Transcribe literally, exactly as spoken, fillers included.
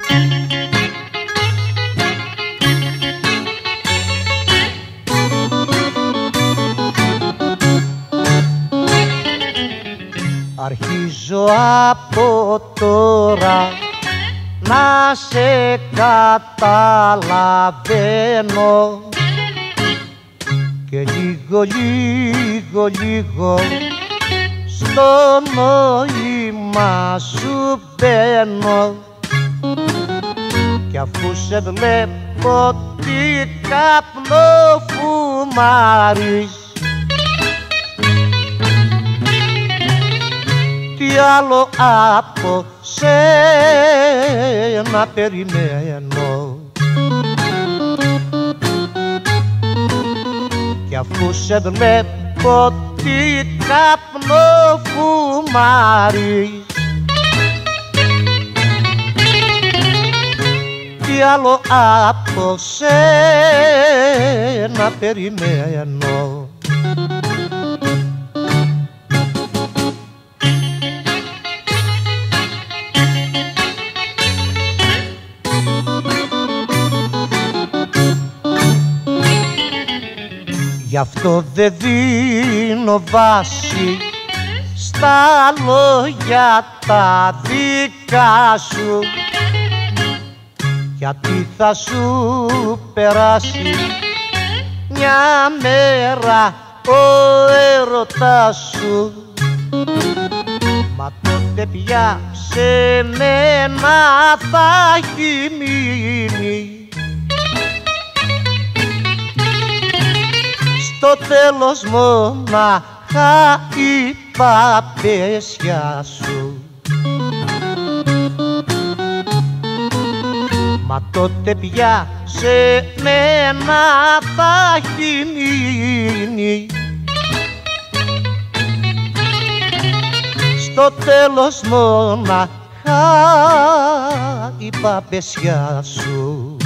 Αρχίζω από τώρα να σε καταλαβαίνω και λίγο, λίγο, λίγο στο νόημα σου μπαίνω κι αφού σε βλέπω τι καπνό φουμάρεις, τι άλλο από σένα περιμένω κι αφού σε βλέπω τι καπνό φουμάρεις, τι άλλο από σένα περιμένω. Γι' αυτό δεν δίνω βάση στα λόγια τα δικά σου, γιατί θα σου περάσει μια μέρα ο έρωτας σου, μα τότε πια σε μένα θα έχει μείνει στο τέλος μονάχα η παπέσια σου. Μα τότε πια σε μένα θα έχει μείνει στο τέλος μονάχα η παπέσια σου.